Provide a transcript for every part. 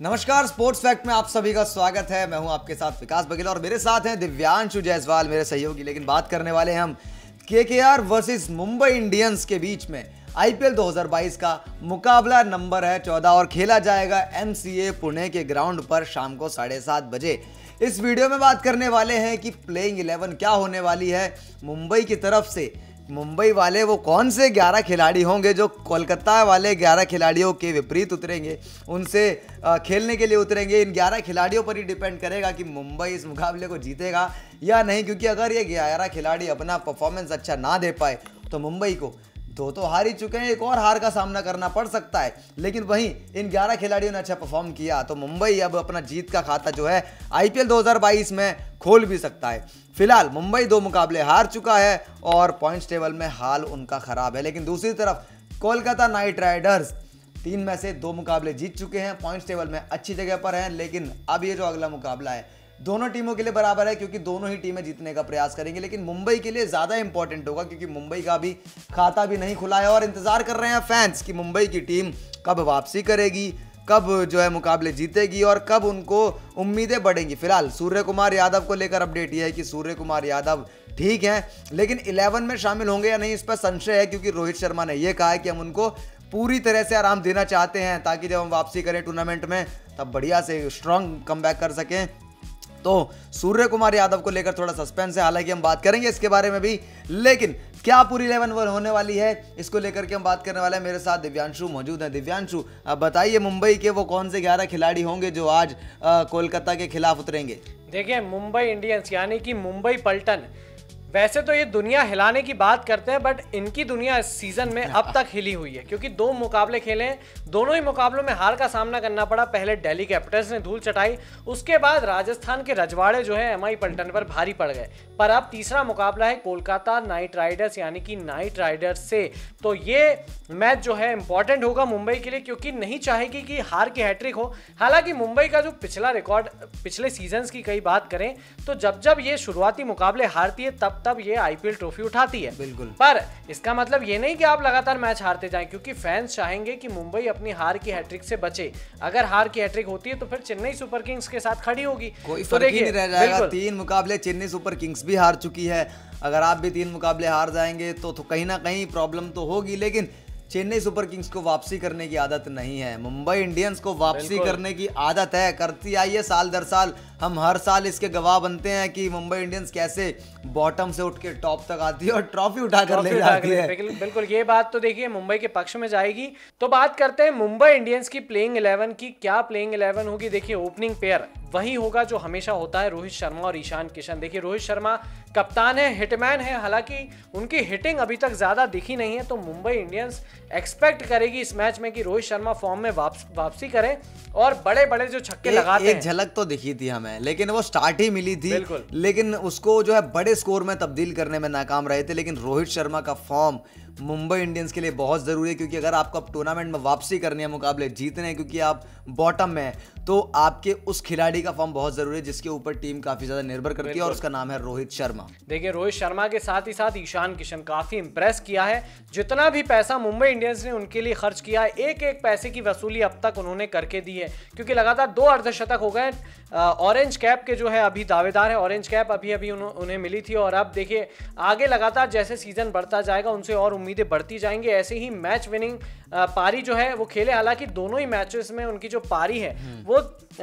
नमस्कार, sports fact में आप सभी का स्वागत है। मैं हूं आपके साथ विकास बघेल और मेरे साथ हैं दिव्यांशु जायसवाल, मेरे सहयोगी। लेकिन बात करने वाले हैं हम केकेआर वर्सेस मुंबई इंडियंस के बीच में आईपीएल 2022 का मुकाबला नंबर है 14 और खेला जाएगा एमसीए पुणे के ग्राउंड पर शाम को 7:30 बजे। इस वीडियो में बात करने वाले हैं कि प्लेइंग 11 क्या होने वाली है मुंबई की तरफ से। मुंबई वाले वो कौन से 11 खिलाड़ी होंगे जो कोलकाता वाले 11 खिलाड़ियों के विपरीत उतरेंगे, उनसे खेलने के लिए उतरेंगे। इन 11 खिलाड़ियों पर ही डिपेंड करेगा कि मुंबई इस मुकाबले को जीतेगा या नहीं, क्योंकि अगर ये 11 खिलाड़ी अपना परफॉर्मेंस अच्छा ना दे पाए तो मुंबई को तो हार ही चुके हैं, एक और हार का सामना करना पड़ सकता है। लेकिन वहीं इन 11 खिलाड़ियों ने अच्छा परफॉर्म किया तो मुंबई अब अपना जीत का खाता जो है आईपीएल 2022 में खोल भी सकता है। फिलहाल मुंबई 2 मुकाबले हार चुका है और पॉइंट्स टेबल में हाल उनका खराब है। लेकिन दूसरी तरफ कोलकाता नाइट राइडर्स 3 में से 2 मुकाबले जीत चुके हैं, पॉइंट्स टेबल में अच्छी जगह पर हैं। लेकिन अब ये जो अगला मुकाबला है दोनों टीमों के लिए बराबर है, क्योंकि दोनों ही टीमें जीतने का प्रयास करेंगे। लेकिन मुंबई के लिए ज़्यादा इंपॉर्टेंट होगा, क्योंकि मुंबई का भी खाता भी नहीं खुला है और इंतजार कर रहे हैं फैंस कि मुंबई की टीम कब वापसी करेगी, कब जो है मुकाबले जीतेगी और कब उनको उम्मीदें बढ़ेंगी। फिलहाल सूर्य कुमार यादव को लेकर अपडेट यह है कि सूर्य कुमार यादव ठीक है, लेकिन 11 में शामिल होंगे या नहीं इस पर संशय है, क्योंकि रोहित शर्मा ने यह कहा है कि हम उनको पूरी तरह से आराम देना चाहते हैं ताकि जब हम वापसी करें टूर्नामेंट में तब बढ़िया से स्ट्रांग कमबैक कर सकें। तो सूर्य कुमार यादव को लेकर थोड़ा सस्पेंस है, हालांकि हम बात करेंगे इसके बारे में भी। लेकिन क्या पूरी 11 होने वाली है, इसको लेकर के हम बात करने वाले हैं। मेरे साथ दिव्यांशु मौजूद हैं। दिव्यांशु, अब बताइए मुंबई के वो कौन से 11 खिलाड़ी होंगे जो आज कोलकाता के खिलाफ उतरेंगे? देखिए, मुंबई इंडियंस यानी कि मुंबई पल्टन, वैसे तो ये दुनिया हिलाने की बात करते हैं, बट इनकी दुनिया इस सीजन में अब तक हिली हुई है, क्योंकि 2 मुकाबले खेले हैं, दोनों ही मुकाबलों में हार का सामना करना पड़ा। पहले दिल्ली कैपिटल्स ने धूल चटाई, उसके बाद राजस्थान के रजवाड़े जो है एमआई पल्टन पर भारी पड़ गए। पर अब तीसरा मुकाबला है कोलकाता नाइट राइडर्स यानी कि नाइट राइडर्स से। तो ये मैच जो है इंपॉर्टेंट होगा मुंबई के लिए, क्योंकि नहीं चाहेगी कि हार की हैट्रिक हो। हालांकि मुंबई का जो पिछला रिकॉर्ड पिछले सीजन्स की कई बात करें तो जब ये शुरुआती मुकाबले हारती है तब ये आईपीएल ट्रॉफी उठाती है। बिल्कुल। पर इसका मतलब ये नहीं कि आप लगातार मैच हारते जाएं, क्योंकि फैंस चाहेंगे कि मुंबई अपनी हार की हैट्रिक से बचे। अगर हार की हैट्रिक होती है तो फिर चेन्नई सुपर किंग्स के साथ खड़ी होगी, कोई फर्क ही नहीं रह जाएगा। 3 मुकाबले चेन्नई सुपर किंग्स भी हार चुकी है, अगर आप भी 3 मुकाबले हार जाएंगे तो कहीं ना कहीं प्रॉब्लम तो होगी। लेकिन चेन्नई सुपर किंग्स को वापसी करने की आदत नहीं है, मुंबई इंडियंस को वापसी करने की आदत है, करती आई है साल दर साल। हम हर साल इसके गवाह बनते हैं कि मुंबई इंडियंस कैसे बॉटम से उठ के टॉप तक आती है और ट्रॉफी उठाकर ले जाती है। बिल्कुल, ये बात तो देखिए मुंबई के पक्ष में जाएगी। तो बात करते हैं मुंबई इंडियंस की प्लेइंग 11 की। क्या प्लेइंग 11 होगी? देखिए, ओपनिंग पेयर वही होगा जो हमेशा होता है, रोहित शर्मा और ईशान किशन। देखिए, रोहित शर्मा कप्तान है, हिटमैन है, हालांकि उनकी हिटिंग अभी तक ज्यादा दिखी नहीं है। तो मुंबई इंडियंस एक्सपेक्ट करेगी इस मैच में कि रोहित शर्मा फॉर्म में वापसी करें और बड़े बड़े जो छक्के लगाते हैं। एक झलक तो दिखी थी हमें, लेकिन वो स्टार्ट ही मिली थी, लेकिन उसको जो है बड़े स्कोर में तब्दील करने में नाकाम रहे थे। लेकिन रोहित शर्मा का फॉर्म मुंबई इंडियंस के लिए बहुत ज़रूरी है, क्योंकि अगर आपको टूर्नामेंट में वापसी करनी है, मुकाबले जीतने हैं, क्योंकि आप बॉटम में हैं, तो आपके उस खिलाड़ी का फॉर्म बहुत ज़रूरी है जिसके ऊपर टीम काफ़ी ज़्यादा निर्भर करती है और उसका नाम है रोहित शर्मा। देखिए, रोहित शर्मा के साथ ही साथ ईशान किशन काफ़ी इंप्रेस किया है। जितना भी पैसा मुंबई इंडियंस ने उनके लिए खर्च किया है, एक एक पैसे की वसूली अब तक उन्होंने करके दी है, क्योंकि लगातार 2 अर्धशतक हो गए। ऑरेंज कैप के जो है अभी दावेदार है, ऑरेंज कैप अभी उन्हें मिली थी। और अब देखिए, आगे लगातार जैसे सीजन बढ़ता जाएगा उनसे और उम्मीदें बढ़ती जाएंगे। ऐसे ही मैच विनिंग पारी जो है वो खेले, हालांकि दोनों ही मैचेस में उनकी जो पारी है वो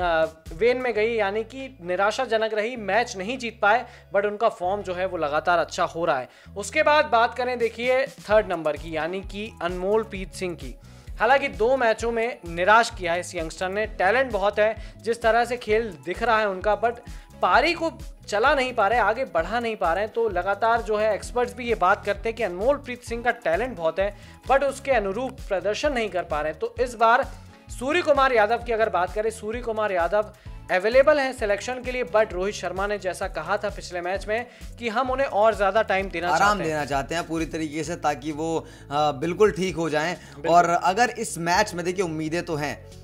वेन में गई, यानी कि निराशाजनक रही, मैच नहीं जीत पाए, बट उनका फॉर्म जो है वो लगातार अच्छा हो रहा है। उसके बाद बात करें देखिए 3rd नंबर की, यानी कि अनमोलप्रीत सिंह की। हालांकि 2 मैचों में निराश किया है इस यंगस्टर ने। टैलेंट बहुत है, जिस तरह से खेल दिख रहा है उनका, बट पारी को चला नहीं पा रहे, आगे बढ़ा नहीं पा रहे हैं। तो लगातार जो है एक्सपर्ट्स भी ये बात करते हैं कि अनमोलप्रीत सिंह का टैलेंट बहुत है, बट उसके अनुरूप प्रदर्शन नहीं कर पा रहे हैं। तो इस बार सूर्य कुमार यादव की अगर बात करें, सूर्य कुमार यादव अवेलेबल हैं सिलेक्शन के लिए, बट रोहित शर्मा ने जैसा कहा था पिछले मैच में कि हम उन्हें और ज्यादा टाइम आराम देना चाहते हैं पूरी तरीके से, ताकि वो बिल्कुल ठीक हो जाएं। और अगर इस मैच में देखिए उम्मीदें तो हैं,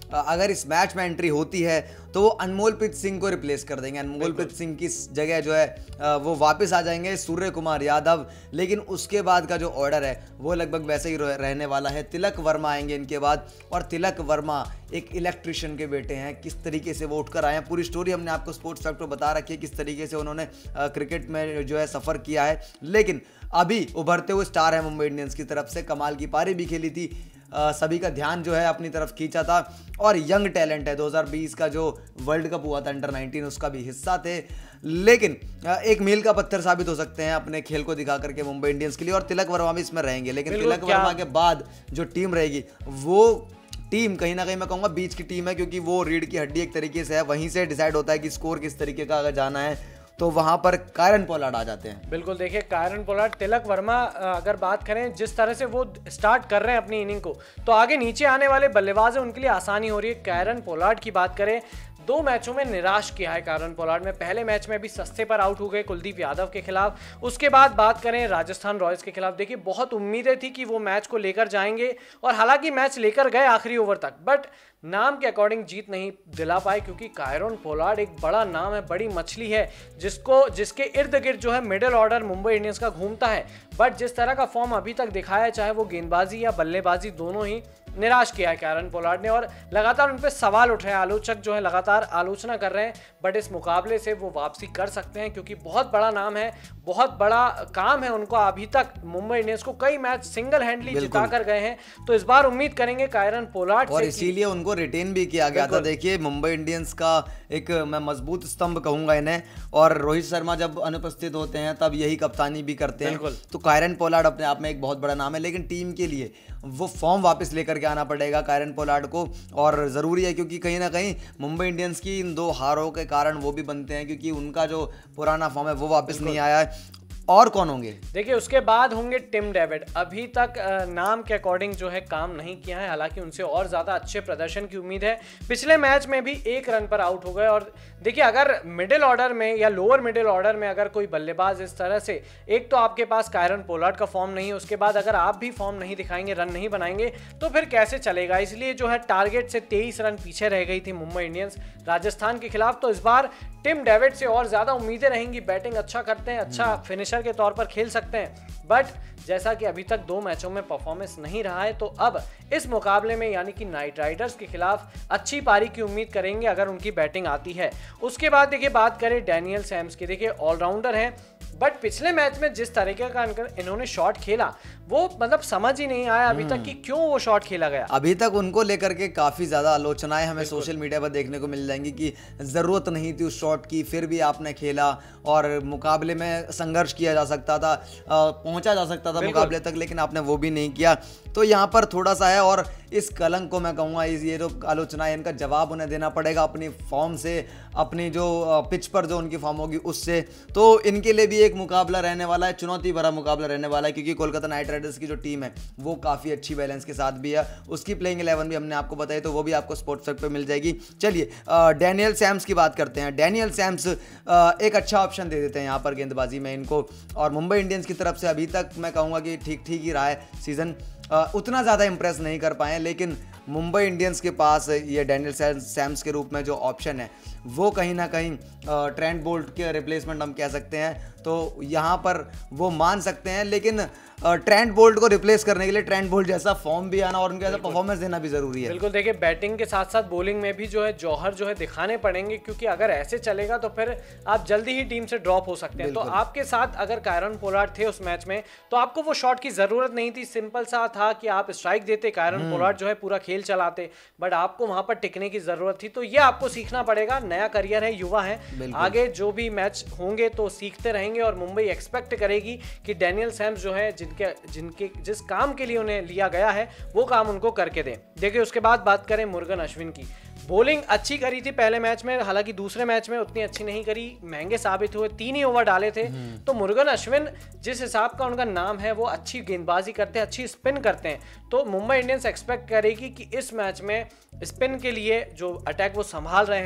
अगर इस मैच में एंट्री होती है तो वो अनमोलप्रीत सिंह को रिप्लेस कर देंगे। अनमोलप्रीत सिंह की जगह जो है वो वापस आ जाएंगे सूर्य कुमार यादव। लेकिन उसके बाद का जो ऑर्डर है वो लगभग वैसे ही रहने वाला है। तिलक वर्मा आएंगे इनके बाद, और तिलक वर्मा एक इलेक्ट्रिशियन के बेटे हैं। किस तरीके से वो उठकर आए हैं, पूरी स्टोरी हमने आपको स्पोर्ट्स फैक्टर बता रखी है, किस तरीके से उन्होंने क्रिकेट में जो है सफ़र किया है। लेकिन अभी उभरते हुए स्टार है मुंबई इंडियंस की तरफ से, कमाल की पारी भी खेली थी, सभी का ध्यान जो है अपनी तरफ खींचा था, और यंग टैलेंट है। 2020 का जो वर्ल्ड कप हुआ था अंडर 19 उसका भी हिस्सा थे। लेकिन एक मील का पत्थर साबित हो सकते हैं अपने खेल को दिखा करके मुंबई इंडियंस के लिए, और तिलक वर्मा भी इसमें रहेंगे। लेकिन तिलक वर्मा के बाद जो टीम रहेगी वो टीम कहीं ना कहीं मैं कहूँगा बीच की टीम है, क्योंकि वो रीढ़ की हड्डी एक तरीके से है। वहीं से डिसाइड होता है कि स्कोर किस तरीके का अगर जाना है, तो वहां पर कायरन पोलार्ड आ जाते हैं। बिल्कुल, देखिए कायरन पोलार्ड, तिलक वर्मा अगर बात करें जिस तरह से वो स्टार्ट कर रहे हैं अपनी इनिंग को, तो आगे नीचे आने वाले बल्लेबाज हैं उनके लिए आसानी हो रही है। कायरन पोलार्ड की बात करें, 2 मैचों में निराश किया है कायरन पोलार्ड में। पहले मैच में भी सस्ते पर आउट हो गए कुलदीप यादव के खिलाफ। उसके बाद बात करें राजस्थान रॉयल्स के खिलाफ, देखिए बहुत उम्मीदें थी कि वो मैच को लेकर जाएंगे, और हालांकि मैच लेकर गए आखिरी ओवर तक, बट नाम के अकॉर्डिंग जीत नहीं दिला पाए, क्योंकि कायरन पोलार्ड एक बड़ा नाम है, बड़ी मछली है, जिसके इर्द गिर्द जो है मिडिल ऑर्डर मुंबई इंडियंस का घूमता है। बट जिस तरह का फॉर्म अभी तक दिखाया है, चाहे वो गेंदबाजी या बल्लेबाजी, दोनों ही निराश किया है कायरन पोलार्ड ने, और लगातार उन पर सवाल उठ रहे हैं। आलोचक जो है लगातार आलोचना कर रहे हैं, बट इस मुकाबले से वो वापसी कर सकते हैं, क्योंकि बहुत बड़ा नाम है, बहुत बड़ा काम है उनको। अभी तक मुंबई इंडियंस को कई मैच सिंगल हैंडली जिता कर गए हैं, तो इस बार उम्मीद करेंगे कायरन पोलार्ड और इसीलिए उनको रिटेन भी किया गया था। देखिए मुंबई इंडियंस का एक मैं मजबूत स्तंभ कहूंगा इन्हें, और रोहित शर्मा जब अनुपस्थित होते हैं तब यही कप्तानी भी करते हैं। तो कायरन पोलार्ड अपने आप में एक बहुत बड़ा नाम है, लेकिन टीम के लिए वो फॉर्म वापस लेकर के आना पड़ेगा कायरन पोलार्ड को, और ज़रूरी है, क्योंकि कहीं ना कहीं मुंबई इंडियंस की इन 2 हारों के कारण वो भी बनते हैं, क्योंकि उनका जो पुराना फॉर्म है वो वापस नहीं आया है। और कौन होंगे? देखिए उसके बाद होंगे टिम डेविड। अभी तक नाम के अकॉर्डिंग जो है काम नहीं किया है, हालांकि उनसे और ज़्यादा अच्छे प्रदर्शन की उम्मीद है। पिछले मैच में भी 1 रन पर आउट हो गए, और देखिए अगर मिडिल ऑर्डर में या लोअर मिडिल ऑर्डर में अगर कोई बल्लेबाज इस तरह से, एक तो आपके पास कायरन पोलार्ड का फॉर्म नहीं है, उसके बाद अगर आप भी फॉर्म नहीं दिखाएंगे, रन नहीं बनाएंगे, तो फिर कैसे चलेगा। इसलिए जो है टारगेट से 23 रन पीछे रह गई थी मुंबई इंडियंस राजस्थान के खिलाफ। तो इस बार टिम डेविड से और ज़्यादा उम्मीदें रहेंगी। बैटिंग अच्छा करते हैं, अच्छा फिनिशर के तौर पर खेल सकते हैं, बट जैसा कि अभी तक 2 मैचों में परफॉर्मेंस नहीं रहा है, तो अब इस मुकाबले में यानी कि नाइट राइडर्स के खिलाफ अच्छी पारी की उम्मीद करेंगे अगर उनकी बैटिंग आती है। उसके बाद देखिए बात करें डैनियल सैम्स की, देखिए ऑलराउंडर हैं, बट पिछले मैच में जिस तरीके का इन्होंने शॉट खेला वो मतलब समझ ही नहीं आया अभी तक कि क्यों वो शॉट खेला गया। अभी तक उनको लेकर के काफ़ी ज़्यादा आलोचनाएं हमें सोशल मीडिया पर देखने को मिल जाएंगी कि ज़रूरत नहीं थी उस शॉट की, फिर भी आपने खेला, और मुकाबले में संघर्ष किया जा सकता था, पहुंचा जा सकता था मुकाबले तक, लेकिन आपने वो भी नहीं किया। तो यहाँ पर थोड़ा सा है, और इस कलंक को मैं कहूँगा, ये जो आलोचना है इनका जवाब उन्हें देना पड़ेगा अपनी फॉर्म से, अपनी जो पिच पर जो उनकी फॉर्म होगी उससे। तो इनके लिए भी एक मुकाबला रहने वाला है, चुनौती भरा मुकाबला रहने वाला है, क्योंकि कोलकाता नाइट राइडर्स की जो टीम है वो काफ़ी अच्छी बैलेंस के साथ भी है। उसकी प्लेइंग 11 भी हमने आपको बताई, तो वो भी आपको स्पोर्ट्स पे मिल जाएगी। चलिए डैनियल सैम्स की बात करते हैं। डैनियल सैम्स एक अच्छा ऑप्शन दे देते हैं यहाँ पर गेंदबाजी में इनको, और मुंबई इंडियंस की तरफ से अभी तक मैं कहूँगा कि ठीक ठीक ही रहा है सीजन, उतना ज़्यादा इंप्रेस नहीं कर पाए, लेकिन मुंबई इंडियंस के पास ये डैनियल सैम्स के रूप में जो ऑप्शन है वो कहीं ना कहीं ट्रेंट बोल्ट के रिप्लेसमेंट हम कह सकते हैं, तो यहाँ पर वो मान सकते हैं। लेकिन ट्रेंट बोल्ट को रिप्लेस करने के लिए ट्रेंट बोल्ट जैसा फॉर्म भी आना और उनके जैसा परफॉर्मेंस देना भी जरूरी है। बिल्कुल, देखिए बैटिंग के साथ साथ बॉलिंग में भी जो है जौहर जो है दिखाने पड़ेंगे, क्योंकि अगर ऐसे चलेगा तो फिर आप जल्दी ही टीम से ड्रॉप हो सकते हैं। तो आपके साथ अगर कायरन पोलार्ड थे उस मैच में, तो आपको वो शॉट की जरूरत नहीं थी, सिंपल सा था कि आप स्ट्राइक देते, कायरन पोलार्ड जो है पूरा खेल चलाते, बट आपको वहां पर टिकने की जरूरत थी। तो ये आपको सीखना पड़ेगा, नया करियर है, युवा है, आगे जो भी मैच होंगे तो सीखते रहेंगे, और मुंबई एक्सपेक्ट करेगी कि डैनियल सैम्स जो है जिनके जिस काम के लिए उन्हें लिया गया है वो काम उनको करके दें। देखिए उसके बाद बात करें मुरुगन अश्विन की, बॉलिंग अच्छी करी थी पहले मैच में, हालांकि दूसरे मैच में उतनी अच्छी नहीं करी, महंगे साबित हुए, 3 ही ओवर डाले थे। तो मुरुगन अश्विन जिस हिसाब का उनका नाम है वो अच्छी गेंदबाजी करते हैं, अच्छी स्पिन करते हैं, तो मुंबई इंडियंस एक्सपेक्ट करेगी कि इस मैच में स्पिन के लिए जो अटैक वो संभाल रहे हैं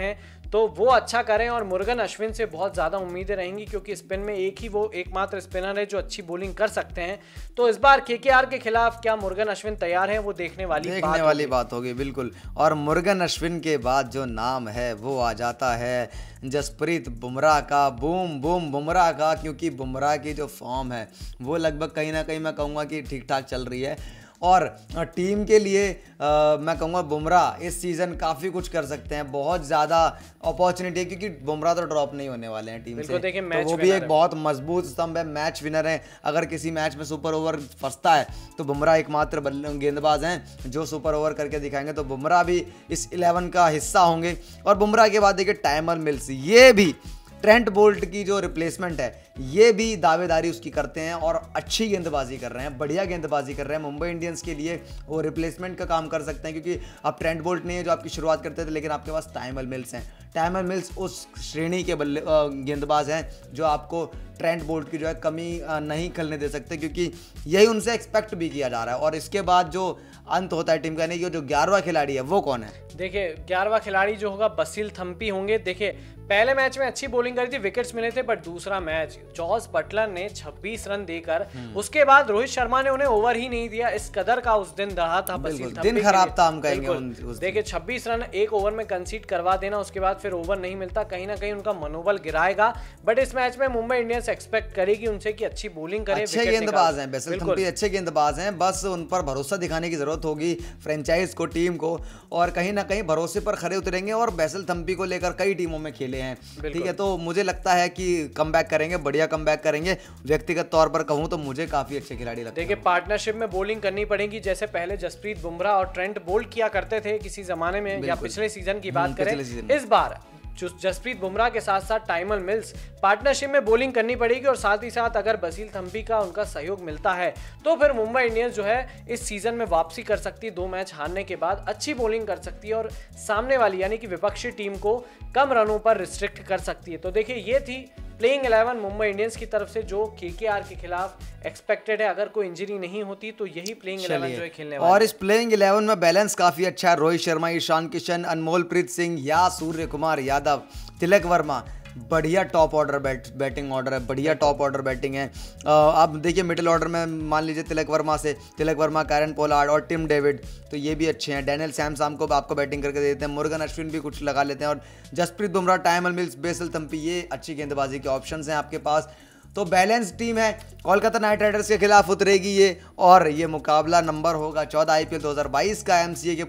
तो वो अच्छा करें और मुर्गन अश्विन से बहुत ज़्यादा उम्मीदें रहेंगी, क्योंकि स्पिन में एक ही वो एकमात्र स्पिनर है जो अच्छी बॉलिंग कर सकते हैं। तो इस बार केकेआर के खिलाफ क्या मुर्गन अश्विन तैयार हैं, वो देखने वाली बात होगी बिल्कुल। और मुर्गन अश्विन के बाद जो नाम है वो आ जाता है जसप्रीत बुमराह का। बूम बूम बुमराह का, क्योंकि बुमराह की जो फॉर्म है वो लगभग कहीं ना कहीं मैं कहूँगा कि ठीक ठाक चल रही है। और टीम के लिए मैं कहूँगा बुमराह इस सीज़न काफ़ी कुछ कर सकते हैं, बहुत ज़्यादा अपॉर्चुनिटी है, क्योंकि बुमराह तो ड्रॉप नहीं होने वाले हैं टीम से। तो वो भी एक बहुत मजबूत स्तंभ है, मैच विनर है। अगर किसी मैच में सुपर ओवर फंसता है तो बुमराह एकमात्र गेंदबाज हैं जो सुपर ओवर करके दिखाएंगे। तो बुमराह भी इस 11 का हिस्सा होंगे। और बुमराह के बाद देखिए टाइमर मिल्स, ये भी ट्रेंट बोल्ट की जो रिप्लेसमेंट है ये भी दावेदारी उसकी करते हैं और अच्छी गेंदबाजी कर रहे हैं, बढ़िया गेंदबाजी कर रहे हैं। मुंबई इंडियंस के लिए वो रिप्लेसमेंट का काम कर सकते हैं, क्योंकि अब ट्रेंट बोल्ट नहीं है जो आपकी शुरुआत करते थे, लेकिन आपके पास टाइमर मिल्स हैं। टाइमर मिल्स उस श्रेणी के गेंदबाज हैं जो आपको ट्रेंट बोल्ट की जो है कमी नहीं खेलने दे सकते, क्योंकि यही उनसे एक्सपेक्ट भी किया जा रहा है। और इसके बाद जो अंत होता है टीम का, नहीं जो 11वां खिलाड़ी है वो कौन है? देखिए 11वां खिलाड़ी जो होगा बसिल थम्पी होंगे। देखिए पहले मैच में अच्छी बॉलिंग करी थी, विकेट्स मिले थे, बट दूसरा मैच जॉस बटलर ने 26 रन देकर उसके बाद रोहित शर्मा ने उन्हें ओवर ही नहीं दिया। इस कदर का उस दिन रहा था बसिल थम्पी, दिन खराब था हम कहेंगे। देखिए 26 रन एक ओवर में कंसीड करवा देना, उसके बाद फिर ओवर नहीं मिलता, कहीं ना कहीं उनका मनोबल गिराएगा। बट इस मैच में मुंबई इंडियंस एक्सपेक्ट करेगी उनसे कि अच्छी बॉलिंग करे। अच्छे गेंदबाज हैं बसिल थम्पी, अच्छे गेंदबाज हैं, बस उन पर भरोसा दिखाने की जरूरत होगी फ्रेंचाइज को, टीम को, और कहीं ना कहीं भरोसे पर खरे उतरेंगे। और बसिल थम्पी को लेकर कई टीमों में खेले हैं, ठीक है, तो मुझे लगता है कि कमबैक करेंगे, बढ़िया कमबैक करेंगे। व्यक्तिगत तौर पर कहूं तो मुझे काफी अच्छे खिलाड़ी लगते हैं। देखिए पार्टनरशिप में बॉलिंग करनी पड़ेगी, जैसे पहले जसप्रीत बुमराह और ट्रेंट बोल्ट किया करते थे किसी जमाने में, या पिछले सीजन की बात करें। इस बार जसप्रीत बुमराह के साथ साथ टाइमर मिल्स पार्टनरशिप में बॉलिंग करनी पड़ेगी। और साथ ही साथ अगर बसिल थम्पी का उनका सहयोग मिलता है तो फिर मुंबई इंडियंस जो है इस सीजन में वापसी कर सकती है। 2 मैच हारने के बाद अच्छी बॉलिंग कर सकती है और सामने वाली यानी कि विपक्षी टीम को कम रनों पर रिस्ट्रिक्ट कर सकती है। तो देखिए ये थी प्लेइंग 11 मुंबई इंडियंस की तरफ से जो केकेआर के खिलाफ एक्सपेक्टेड है। अगर कोई इंजरी नहीं होती तो यही प्लेइंग 11 जो है खेलने वाला। और इस प्लेइंग 11 में बैलेंस काफी अच्छा है। रोहित शर्मा, ईशान किशन, अनमोलप्रीत सिंह या सूर्य कुमार यादव, तिलक वर्मा, बढ़िया टॉप ऑर्डर बैटिंग ऑर्डर है, बढ़िया टॉप ऑर्डर बैटिंग है। अब देखिए मिडिल ऑर्डर में मान लीजिए तिलक वर्मा, कैरन पोलार्ड और टिम डेविड, तो ये भी अच्छे हैं। डैनियल सैम्स को आपको बैटिंग करके देते हैं, मुर्गन अश्विन भी कुछ लगा लेते हैं, और जसप्रीत बुमराह, टाइमर मिल्स, बसिल थम्पी, ये अच्छी गेंदबाजी के ऑप्शंस हैं आपके पास। तो बैलेंस टीम है। कोलकाता नाइट राइडर्स के खिलाफ उतरेगी ये, और ये मुकाबला नंबर होगा 14 IPL 2022 का।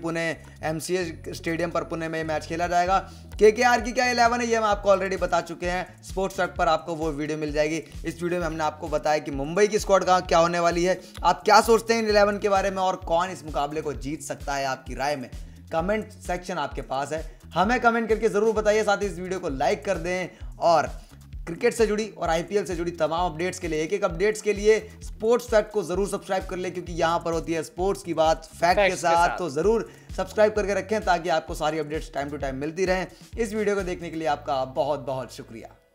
एमसीए स्टेडियम पर पुणे में मैच खेला जाएगा। केकेआर की क्या 11 है ये हम आपको ऑलरेडी बता चुके हैं, स्पोर्ट्स ट्रैक पर आपको वो वीडियो मिल जाएगी। इस वीडियो में हमने आपको बताया कि मुंबई की स्क्वाड का क्या होने वाली है। आप क्या सोचते हैं इन 11 के बारे में, और कौन इस मुकाबले को जीत सकता है आपकी राय में? कमेंट सेक्शन आपके पास है, हमें कमेंट करके जरूर बताइए। साथ ही इस वीडियो को लाइक कर दें, और क्रिकेट से जुड़ी और IPL से जुड़ी तमाम अपडेट्स के लिए, एक अपडेट्स के लिए स्पोर्ट्स फैक्ट को जरूर सब्सक्राइब कर ले, क्योंकि यहाँ पर होती है स्पोर्ट्स की बात फैक्ट के साथ। तो जरूर सब्सक्राइब करके रखें ताकि आपको सारी अपडेट्स टाइम टू टाइम मिलती रहें। इस वीडियो को देखने के लिए आपका बहुत बहुत शुक्रिया।